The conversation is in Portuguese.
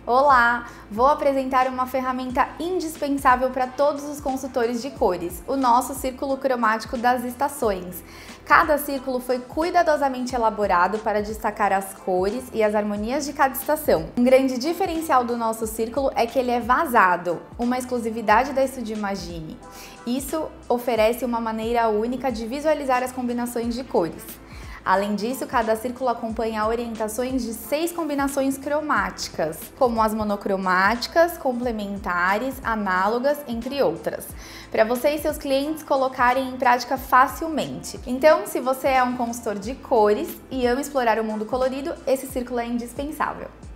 Olá! Vou apresentar uma ferramenta indispensável para todos os consultores de cores, o nosso círculo cromático das estações. Cada círculo foi cuidadosamente elaborado para destacar as cores e as harmonias de cada estação. Um grande diferencial do nosso círculo é que ele é vazado, uma exclusividade da Estúdio Imagine. Isso oferece uma maneira única de visualizar as combinações de cores. Além disso, cada círculo acompanha orientações de 6 combinações cromáticas, como as monocromáticas, complementares, análogas, entre outras, para você e seus clientes colocarem em prática facilmente. Então, se você é um consultor de cores e ama explorar o mundo colorido, esse círculo é indispensável.